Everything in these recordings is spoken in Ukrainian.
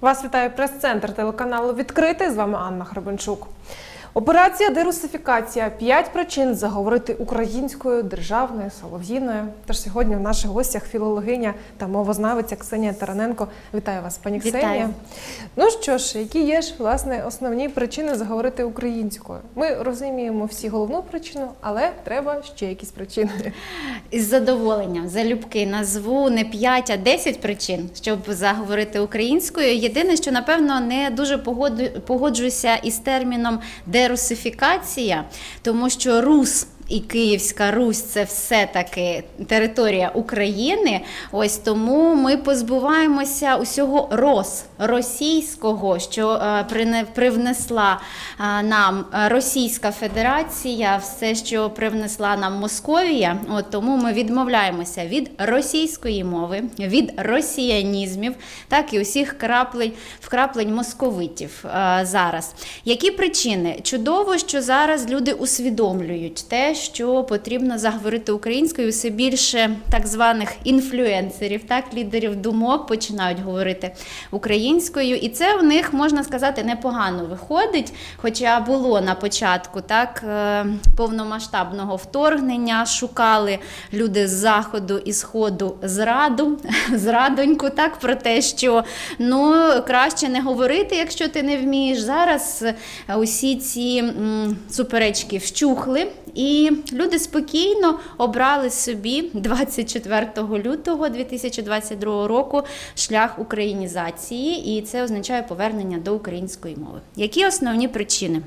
Вас вітає прес-центр телеканалу «Відкритий». З вами Анна Хребенчук. Операція дерусифікація. 5 причин заговорити українською, державною, солов'їною. Тож сьогодні в наших гостях філологиня та мовознавиця Ксенія Тараненко. Вітаю вас, пані Ксенія. Вітаю. Ну що ж, які є ж, власне, основні причини заговорити українською? Ми розуміємо всі головну причину, але треба ще якісь причини. Із задоволенням, залюбки назву не 5, а 10 причин, щоб заговорити українською. Єдине, що, напевно, не дуже погоджуюся із терміном дерусифікація, тому що Рус і Київська Русь – це все-таки територія України, ось тому ми позбуваємося усього російського, що привнесла нам Російська Федерація, все, що привнесла нам Московія, от тому ми відмовляємося від російської мови, від росіянізмів, так і усіх вкраплень московитів зараз. Які причини? Чудово, що зараз люди усвідомлюють те, що потрібно заговорити українською, все більше так званих інфлюенсерів, так, лідерів думок починають говорити українською, і це в них, можна сказати, непогано виходить, хоча було на початку так повномасштабного вторгнення, шукали люди з Заходу і Сходу зрадоньку, так, про те, що краще не говорити, якщо ти не вмієш. Зараз усі ці суперечки вщухли, і люди спокійно обрали собі 24 лютого 2022 року шлях українізації, і це означає повернення до української мови. Які основні причини?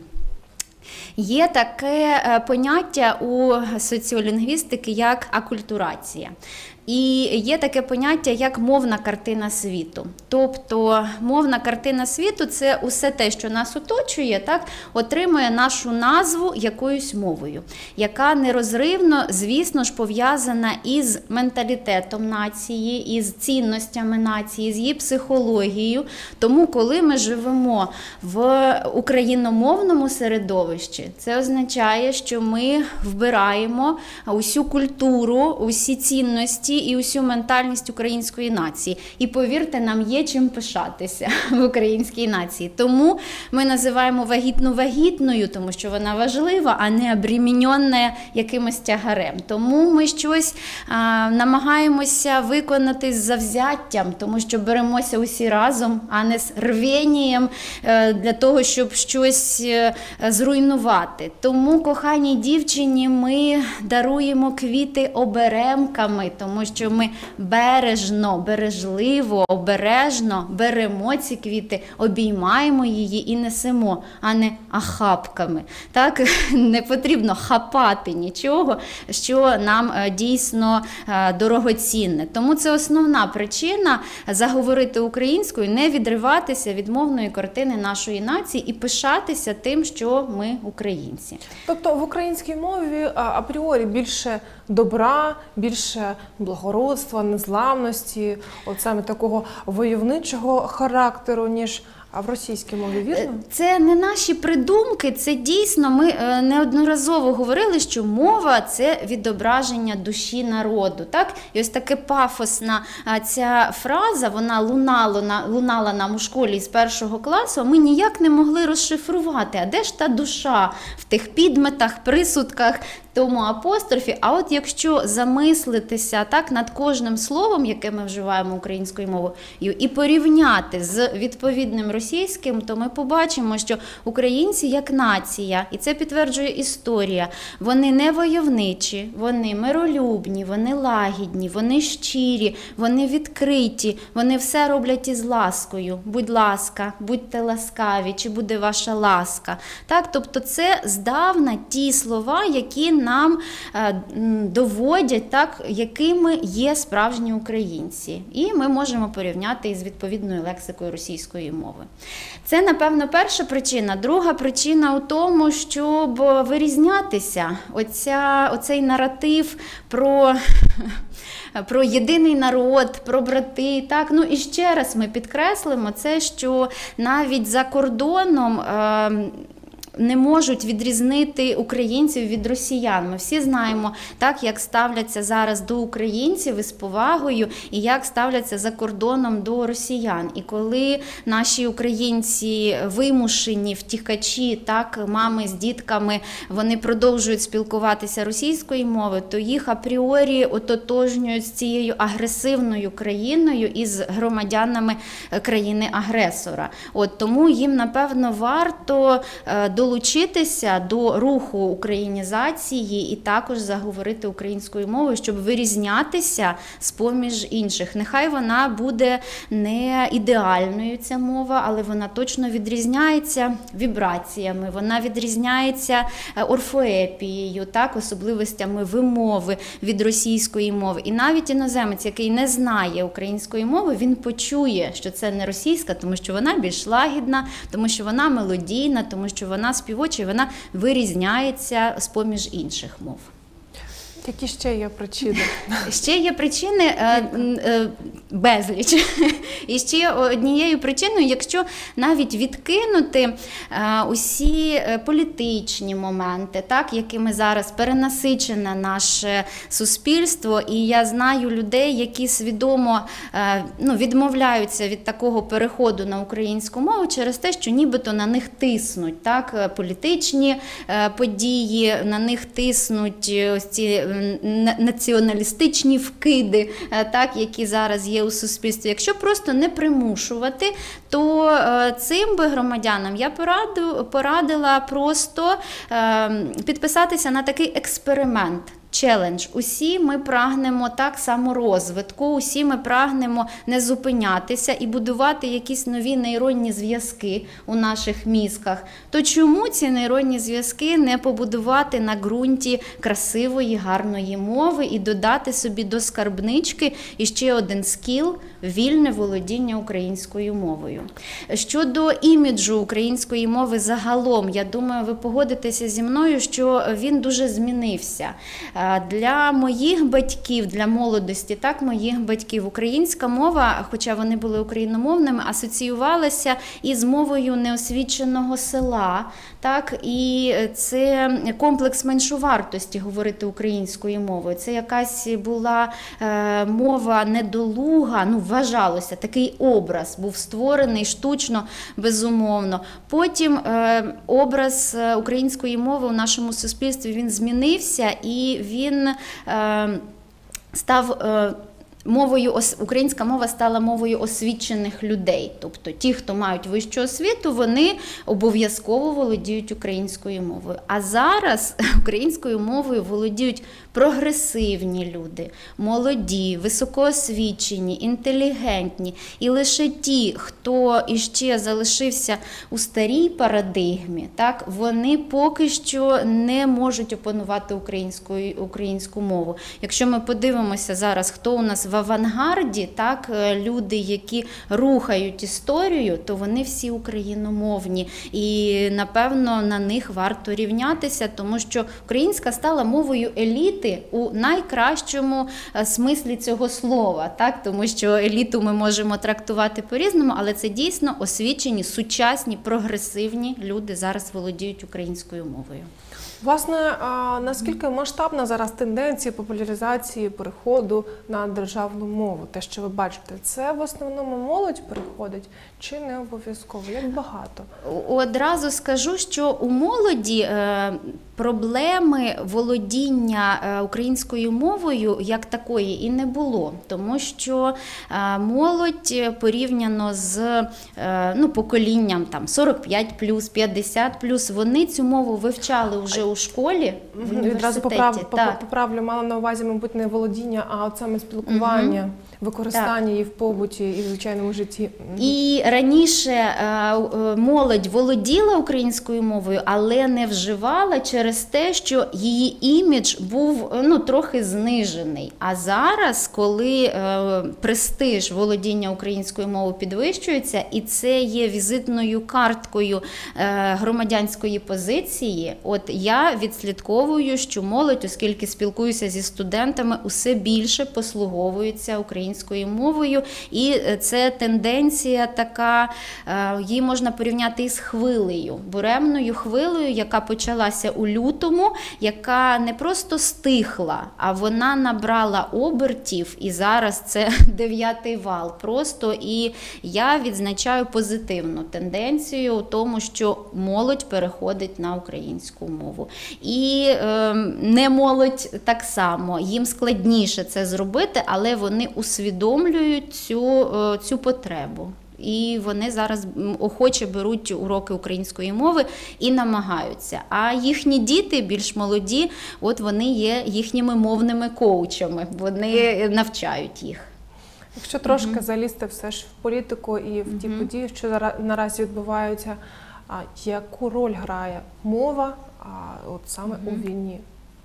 Є таке поняття у соціолінгвістики, як акультурація. І є таке поняття, як мовна картина світу. Тобто мовна картина світу – це усе те, що нас оточує, так, отримує нашу назву якоюсь мовою, яка нерозривно, звісно ж, пов'язана із менталітетом нації, із цінностями нації, з її психологією. Тому, коли ми живемо в україномовному середовищі, це означає, що ми вбираємо усю культуру, усі цінності, і усю ментальність української нації. І повірте, нам є чим пишатися в українській нації. Тому ми називаємо вагітну вагітною, тому що вона важлива, а не обремінена якимось тягарем. Тому ми щось намагаємося виконати з завзяттям, тому що беремося усі разом, а не з рвенням для того, щоб щось зруйнувати. Тому, коханій дівчині, ми даруємо квіти оберемками, тому що ми бережливо, обережно беремо ці квіти, обіймаємо її і несемо, а не ахапками. Так? Не потрібно хапати нічого, що нам дійсно дорогоцінне. Тому це основна причина заговорити українською, не відриватися від мовної картини нашої нації і пишатися тим, що ми українці. Тобто в українській мові апріорі більше добра, більше благородства, незламності, от саме такого войовничого характеру, ніж в російській мові, вірно? Це не наші придумки, це дійсно, ми неодноразово говорили, що мова – це відображення душі народу. Так? І ось таке пафосна ця фраза, вона лунала нам у школі з 1 класу, а ми ніяк не могли розшифрувати, а де ж та душа в тих підметах, присудках, тому апострофі. А от якщо замислитися так над кожним словом, яке ми вживаємо українською мовою, і порівняти з відповідним російським, то ми побачимо, що українці як нація, і це підтверджує історія, вони не войовничі, вони миролюбні, вони лагідні, вони щирі, вони відкриті, вони все роблять із ласкою. Будь ласка, будьте ласкаві, чи буде ваша ласка. Так, тобто це здавна ті слова, які нам доводять, так, якими є справжні українці. І ми можемо порівняти із відповідною лексикою російської мови. Це, напевно, перша причина. Друга причина у тому, щоб вирізнятися. Оцей наратив про єдиний народ, про брати. Так? Ну, і ще раз ми підкреслимо це, що навіть за кордоном не можуть відрізнити українців від росіян. Ми всі знаємо, так, як ставляться зараз до українців із повагою і як ставляться за кордоном до росіян. І коли наші українці вимушені втікачі, так, мами з дітками, вони продовжують спілкуватися російською мовою, то їх апріорі ототожнюють з цією агресивною країною і з громадянами країни-агресора. Тому їм, напевно, варто долучитися до руху українізації і також заговорити українською мовою, щоб вирізнятися з-поміж інших. Нехай вона буде не ідеальною, ця мова, але вона точно відрізняється вібраціями, вона відрізняється орфоепією, так, особливостями вимови від російської мови. І навіть іноземець, який не знає української мови, він почує, що це не російська, тому що вона більш лагідна, тому що вона мелодійна, тому що вона співоча, і вона вирізняється з-поміж інших мов. Які ще є причини? Ще є причини безліч. І ще однією причиною, якщо навіть відкинути усі політичні моменти, так, якими зараз перенасичене наше суспільство, і я знаю людей, які свідомо відмовляються від такого переходу на українську мову через те, що нібито на них тиснуть, так, політичні події, на них тиснуть ось ці націоналістичні вкиди, так, які зараз є у суспільстві. Якщо просто не примушувати, то цим би громадянам я порадила просто підписатися на такий експеримент. Челендж. Усі ми прагнемо так само розвитку, усі ми прагнемо не зупинятися і будувати якісь нові нейронні зв'язки у наших мізках. То чому ці нейронні зв'язки не побудувати на ґрунті красивої, гарної мови і додати собі до скарбнички іще один скіл – вільне володіння українською мовою. Щодо іміджу української мови загалом, я думаю, ви погодитеся зі мною, що він дуже змінився. Для моїх батьків, для молодості, так, моїх батьків, українська мова, хоча вони були україномовними, асоціювалася із мовою неосвіченого села, так, і це комплекс меншовартості говорити українською мовою. Це якась була мова недолуга, вважалося, такий образ був створений штучно, безумовно. Потім образ української мови у нашому суспільстві, він змінився, і він став українська мова стала мовою освічених людей. Тобто ті, хто мають вищу освіту, вони обов'язково володіють українською мовою. А зараз українською мовою володіють прогресивні люди, молоді, високоосвічені, інтелігентні. І лише ті, хто іще залишився у старій парадигмі, так, вони поки що не можуть опанувати українську мову. Якщо ми подивимося зараз, хто у нас в авангарді, так, люди, які рухають історію, то вони всі україномовні. І, напевно, на них варто рівнятися, тому що українська стала мовою еліти у найкращому смислі цього слова, так, тому що еліту ми можемо трактувати по-різному, але це дійсно освічені, сучасні, прогресивні люди зараз володіють українською мовою. Власне, наскільки масштабна зараз тенденція популяризації переходу на державну мову? Те, що ви бачите, це в основному молодь переходить чи не обов'язково? Як багато? Одразу скажу, що у молоді проблеми володіння українською мовою як такої і не було, тому що молодь порівняно з поколінням 45+, 50+, вони цю мову вивчали вже у школі, в університеті. Відразу поправлю, мала на увазі, мабуть, не володіння, а от саме спілкування, використання її в побуті і в звичайному житті. І раніше молодь володіла українською мовою, але не вживала через те, що її імідж був трохи знижений. А зараз, коли престиж володіння українською мовою підвищується, і це є візитною карткою громадянської позиції, от я відслідковую, що молодь, оскільки спілкуюся зі студентами, усе більше послуговується українською українською мовою. І це тенденція така, її можна порівняти із хвилею, буремною хвилею, яка почалася у лютому, яка не просто стихла, а вона набрала обертів, і зараз це 9-й вал просто. І я відзначаю позитивну тенденцію у тому, що молодь переходить на українську мову. І не молодь так само, їм складніше це зробити, але вони усвідомлюють цю потребу. І вони зараз охоче беруть уроки української мови і намагаються. А їхні діти, більш молоді, от вони є їхніми мовними коучами, вони навчають їх. Якщо трошки залізти все ж в політику і в ті події, що наразі відбуваються, яку роль грає мова от саме у війні?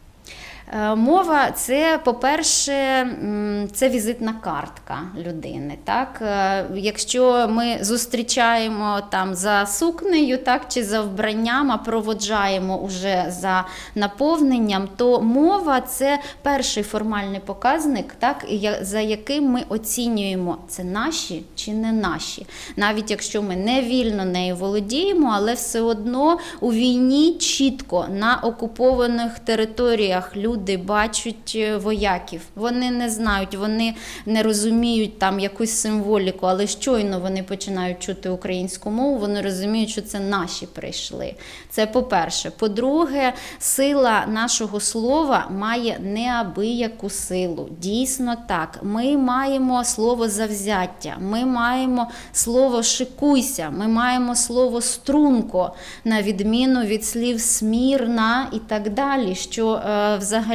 Мова – це, по-перше, це візитна картка людини. Так? Якщо ми зустрічаємо там за сукнею, так, чи за вбранням, а проводжаємо уже за наповненням, то мова – це перший формальний показник, так, за яким ми оцінюємо, це наші чи не наші. Навіть якщо ми не вільно нею володіємо, але все одно у війні чітко на окупованих територіях люди бачать вояків. Вони не знають, вони не розуміють там якусь символіку, але щойно вони починають чути українську мову, вони розуміють, що це наші прийшли. Це по-перше. По-друге, сила нашого слова має неабияку силу. Дійсно так. Ми маємо слово завзяття, ми маємо слово шикуйся, ми маємо слово струнко, на відміну від слів смірна і так далі, що взагалі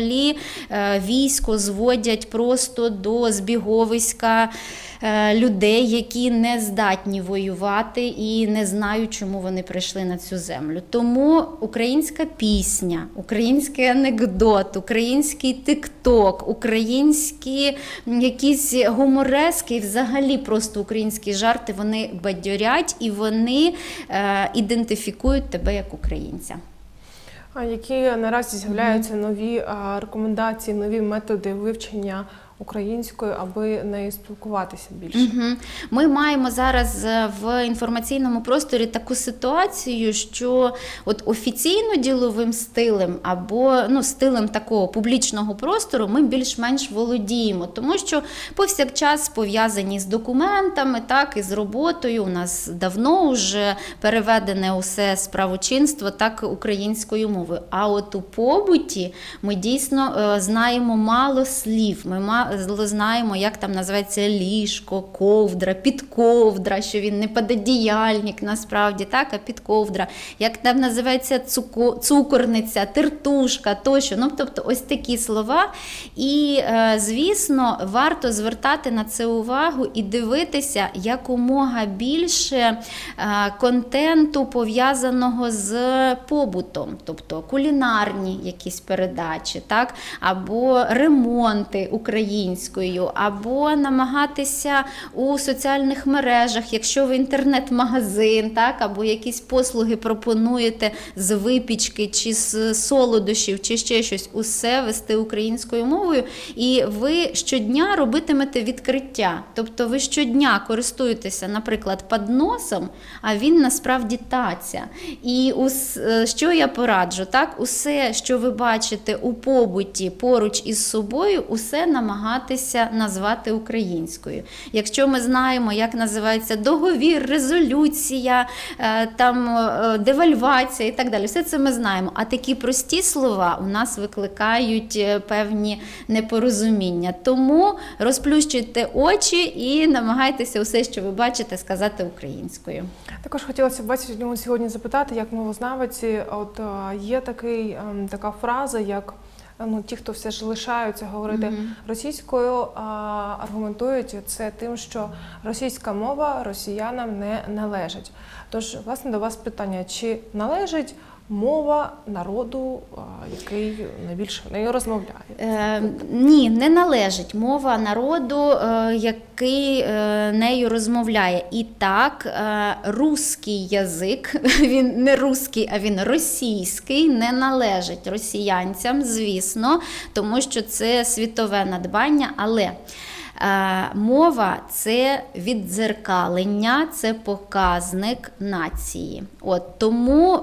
військо зводять просто до збіговиська людей, які не здатні воювати і не знають, чому вони прийшли на цю землю. Тому українська пісня, український анекдот, український тик-ток, українські якісь гуморески, взагалі просто українські жарти, вони бадьорять і вони ідентифікують тебе як українця. А які наразі з'являються нові рекомендації, нові методи вивчення українською, аби нею спілкуватися більше? Ми маємо зараз в інформаційному просторі таку ситуацію, що от офіційно діловим стилем або стилем такого публічного простору ми більш-менш володіємо, тому що повсякчас пов'язані з документами, так, і з роботою. У нас давно вже переведене усе з правочинства так українською мовою. А от у побуті ми дійсно знаємо мало слів. Ми знаємо, як там називається ліжко, ковдра, підковдра, що він не пододіяльник насправді, так, а підковдра. Як там називається цукорниця, тертушка, тощо. Тобто ось такі слова. І, звісно, варто звертати на це увагу і дивитися якомога більше контенту, пов'язаного з побутом. Тобто кулінарні якісь передачі, так, або ремонти українською, або намагатися у соціальних мережах, якщо ви інтернет-магазин, так, або якісь послуги пропонуєте з випічки, чи з солодощів, чи ще щось, усе вести українською мовою, і ви щодня робитимете відкриття. Тобто ви щодня користуєтеся, наприклад, подносом, а він насправді таця. І що я пораджу? Так, усе, що ви бачите у побуті поруч із собою, усе намагатися назвати українською. Якщо ми знаємо, як називається договір, резолюція, там, девальвація і так далі, все це ми знаємо. А такі прості слова у нас викликають певні непорозуміння. Тому розплющуйте очі і намагайтеся усе, що ви бачите, сказати українською. Також хотілося б вас сьогодні запитати, як мовознавиці, от є така фраза, як ті, хто все ж лишаються говорити російською, аргументують це тим, що російська мова росіянам не належить. Тож, власне, до вас питання, чи належить мова народу, який найбільше нею розмовляє? Ні, не належить мова народу, який нею розмовляє. І так, русський язик, він не русський, а він російський, не належить росіянцям, звісно, тому що це світове надбання, але Мова – це віддзеркалення, це показник нації. Тому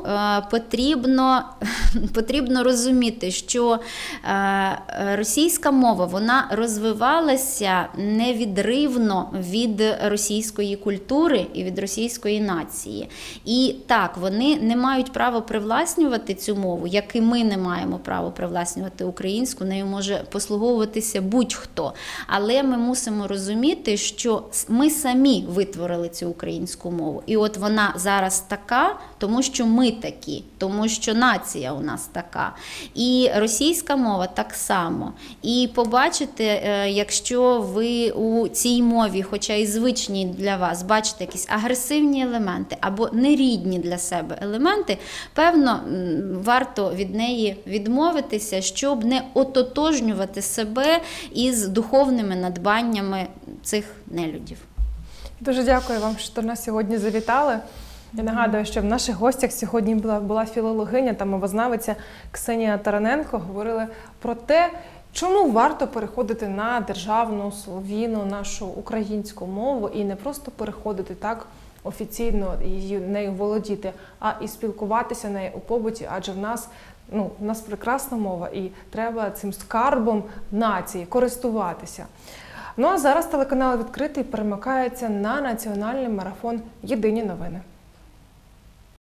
потрібно розуміти, що російська мова, вона розвивалася невідривно від російської культури і від російської нації. І так, вони не мають права привласнювати цю мову, як і ми не маємо права привласнювати українську, нею може послуговуватися будь-хто. Але ми мусимо розуміти, що ми самі витворили цю українську мову. І от вона зараз така, тому що ми такі, тому що нація у нас така. І російська мова так само. І побачите, якщо ви у цій мові, хоча і звичній для вас, бачите якісь агресивні елементи або нерідні для себе елементи, певно, варто від неї відмовитися, щоб не ототожнювати себе із духовними надбаннями цих нелюдів. Дуже дякую вам, що до нас сьогодні завітали. Я нагадую, що в наших гостях сьогодні була філологиня та мовознавиця Ксенія Тараненко. Говорили про те, чому варто переходити на державну, солов'їну, нашу українську мову і не просто переходити так офіційно і нею володіти, а і спілкуватися нею у побуті, адже в нас прекрасна мова і треба цим скарбом нації користуватися. Ну а зараз телеканал «Відкритий» перемикається на національний марафон «Єдині новини».